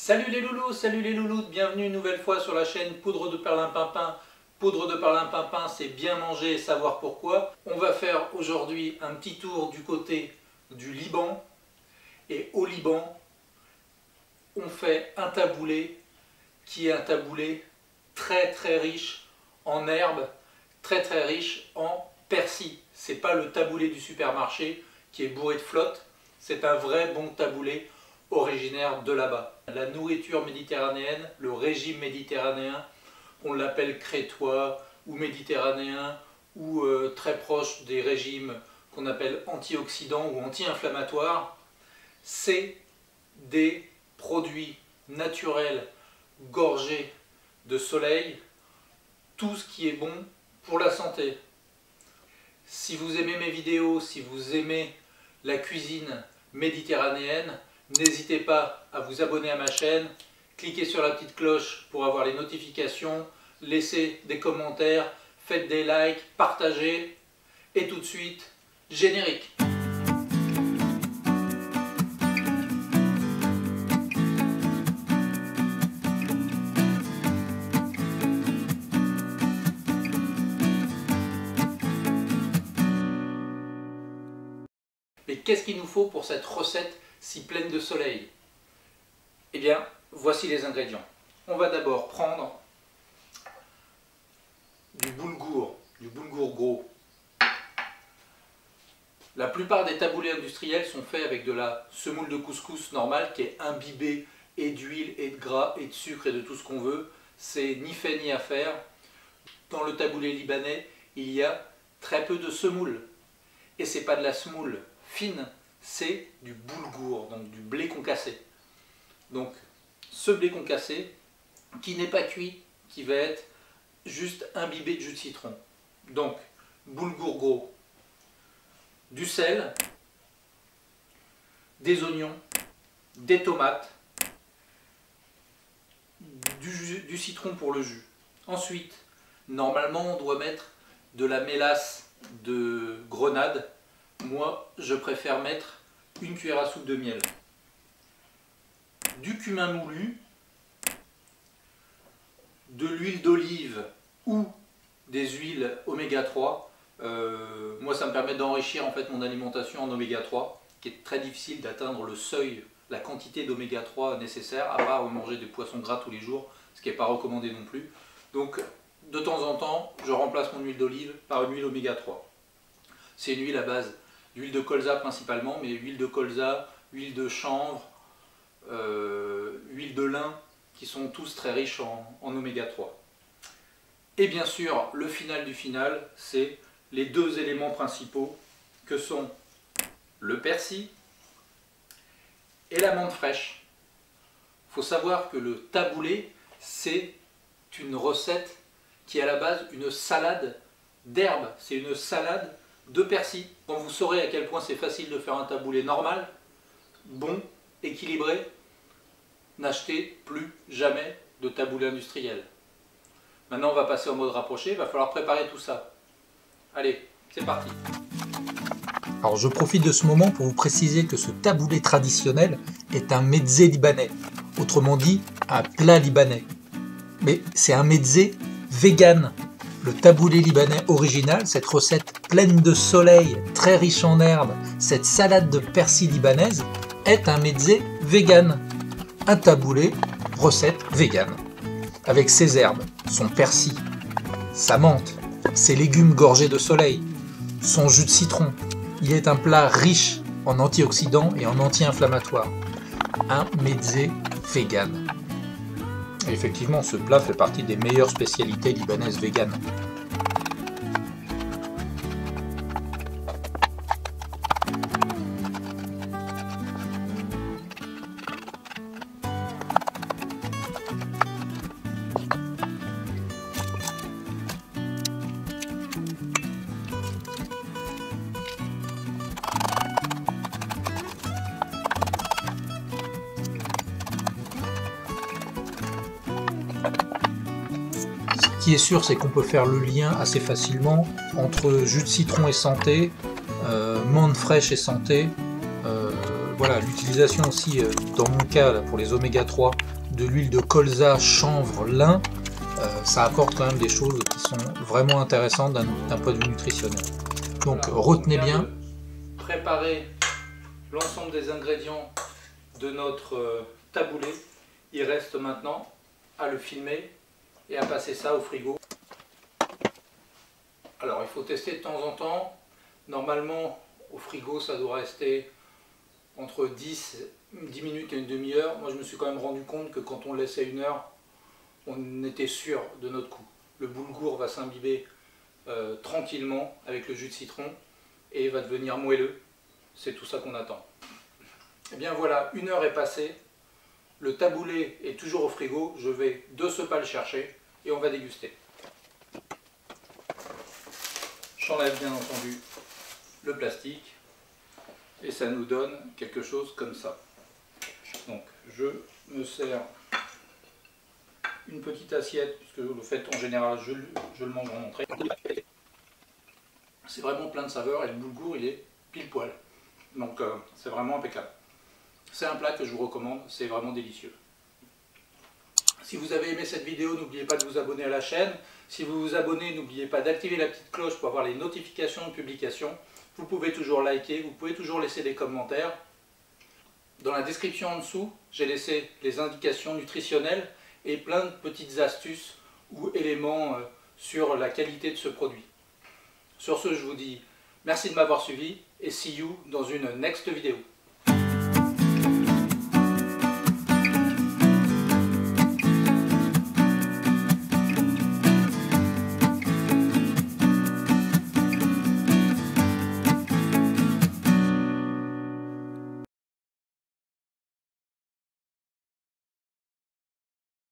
Salut les loulous, bienvenue une nouvelle fois sur la chaîne Poudre de Perlimpinpin. Poudre de Perlimpinpin, c'est bien manger et savoir pourquoi. On va faire aujourd'hui un petit tour du côté du Liban. Et au Liban, on fait un taboulé qui est un taboulé très riche en herbes, très riche en persil. C'est pas le taboulé du supermarché qui est bourré de flotte, c'est un vrai bon taboulé originaire de là-bas. La nourriture méditerranéenne, le régime méditerranéen, on l'appelle crétois ou méditerranéen ou très proche des régimes qu'on appelle antioxydants ou anti-inflammatoires, c'est des produits naturels gorgés de soleil, tout ce qui est bon pour la santé. Si vous aimez mes vidéos, si vous aimez la cuisine méditerranéenne, n'hésitez pas à vous abonner à ma chaîne, cliquez sur la petite cloche pour avoir les notifications, laissez des commentaires, faites des likes, partagez, et tout de suite, générique. Mais qu'est-ce qu'il nous faut pour cette recette si pleine de soleil? Eh bien, voici les ingrédients. On va d'abord prendre du boulgour gros. La plupart des taboulés industriels sont faits avec de la semoule de couscous normale qui est imbibée et d'huile et de gras et de sucre et de tout ce qu'on veut. C'est ni fait ni à faire. Dans le taboulé libanais, il y a très peu de semoule. Et c'est pas de la semoule fine, c'est du boulgour, donc du blé concassé. Donc ce blé concassé qui n'est pas cuit, qui va être juste imbibé de jus de citron. Donc boulgour gros, du sel, des oignons, des tomates, du citron pour le jus. Ensuite, normalement on doit mettre de la mélasse de grenade. Moi, je préfère mettre une cuillère à soupe de miel, du cumin moulu, de l'huile d'olive ou des huiles oméga 3. Moi, ça me permet d'enrichir en fait mon alimentation en oméga 3, qui est très difficile d'atteindre le seuil, la quantité d'oméga 3 nécessaire, à part manger des poissons gras tous les jours, ce qui n'est pas recommandé non plus. Donc, de temps en temps, je remplace mon huile d'olive par une huile oméga 3. C'est une huile à base d'huile de colza principalement, mais huile de colza, huile de chanvre, huile de lin, qui sont tous très riches en oméga 3. Et bien sûr, le final du final, c'est les deux éléments principaux que sont le persil et la menthe fraîche. Il faut savoir que le taboulé, c'est une recette qui est à la base une salade d'herbes, c'est une salade de persil. Quand vous saurez à quel point c'est facile de faire un taboulé normal, bon, équilibré, n'achetez plus jamais de taboulé industriel. Maintenant on va passer au mode rapproché, il va falloir préparer tout ça. Allez, c'est parti. Alors je profite de ce moment pour vous préciser que ce taboulé traditionnel est un mezzé libanais, autrement dit un plat libanais. Mais c'est un mezzé vegan. Le taboulé libanais original, cette recette pleine de soleil, très riche en herbes, cette salade de persil libanaise, est un mezzé vegan. Un taboulé, recette vegan. Avec ses herbes, son persil, sa menthe, ses légumes gorgés de soleil, son jus de citron. Il est un plat riche en antioxydants et en anti-inflammatoires. Un mezzé vegan. Et effectivement, ce plat fait partie des meilleures spécialités libanaises véganes. Ce qui est sûr, c'est qu'on peut faire le lien assez facilement entre jus de citron et santé, menthe fraîche et santé, voilà, l'utilisation aussi, dans mon cas, là, pour les oméga 3, de l'huile de colza, chanvre, lin, ça apporte quand même des choses qui sont vraiment intéressantes d'un point de vue nutritionnel. Donc voilà, retenez bien. Préparer l'ensemble des ingrédients de notre taboulé. Il reste maintenant à le filmer et à passer ça au frigo. Alors il faut tester de temps en temps. Normalement au frigo ça doit rester entre 10 minutes et une demi-heure. Moi je me suis quand même rendu compte que quand on le laissait 1 heure, on était sûr de notre coup. Le boulgour va s'imbiber tranquillement avec le jus de citron et va devenir moelleux. C'est tout ça qu'on attend. Et bien voilà, 1 heure est passée. Le taboulé est toujours au frigo. Je vais de ce pas le chercher et on va déguster. J'enlève bien entendu le plastique et ça nous donne quelque chose comme ça. Donc je me sers une petite assiette, puisque le fait en général je le mange en entrée. C'est vraiment plein de saveurs et le boulgour il est pile poil. Donc c'est vraiment impeccable. C'est un plat que je vous recommande, c'est vraiment délicieux. Si vous avez aimé cette vidéo, n'oubliez pas de vous abonner à la chaîne. Si vous vous abonnez, n'oubliez pas d'activer la petite cloche pour avoir les notifications de publication. Vous pouvez toujours liker, vous pouvez toujours laisser des commentaires. Dans la description en dessous, j'ai laissé les indications nutritionnelles et plein de petites astuces ou éléments sur la qualité de ce produit. Sur ce, je vous dis merci de m'avoir suivi et see you dans une next vidéo.